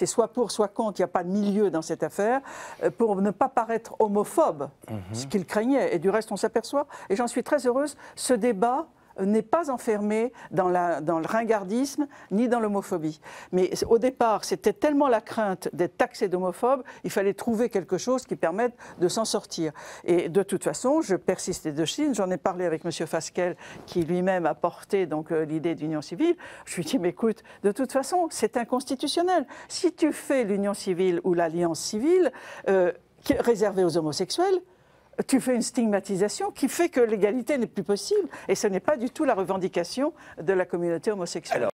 c'est soit pour, soit contre, il n'y a pas de milieu dans cette affaire, pour ne pas paraître homophobe, ce qu'il craignait. Et du reste, on s'aperçoit, et j'en suis très heureuse, ce débat n'est pas enfermé dans le ringardisme ni dans l'homophobie. Mais au départ, c'était tellement la crainte d'être taxé d'homophobe, il fallait trouver quelque chose qui permette de s'en sortir. Et de toute façon, je persiste et de Chine. J'en ai parlé avec M. Fasquelle, qui lui-même a porté l'idée d'union civile. Je lui ai dit, mais écoute, de toute façon, c'est inconstitutionnel. Si tu fais l'union civile ou l'alliance civile réservée aux homosexuels, tu fais une stigmatisation qui fait que l'égalité n'est plus possible. Et ce n'est pas du tout la revendication de la communauté homosexuelle.